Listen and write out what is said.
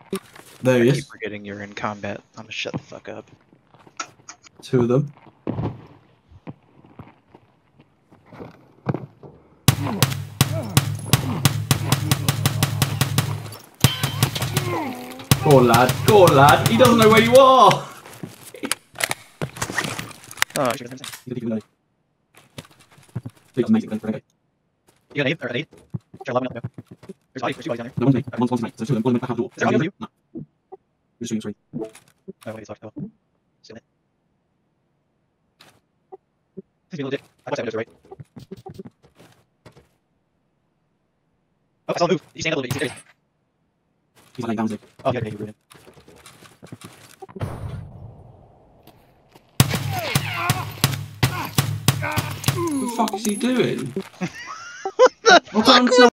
There he I keep is. forgetting you're in combat. I'm gonna shut the fuck up. Two of them. Go on, lad. Go on, lad. He doesn't know where you are. Oh, He's gonna amazing. Okay. you got an 8 or an 8? Try 11 up there. There's two bodies down No, one's me. One's me. So two of them. One of them back out the door. there. Is there audio for you? No. You're shooting three. Oh, wait, it's locked. Oh, see it. Seems to be a little dick. I watched that window to the right. Oh, I saw him move. He's standing a little bit. You see there. He's laying down, is he? Oh, yeah, you're ruining. What the fuck is he doing? What the fuck?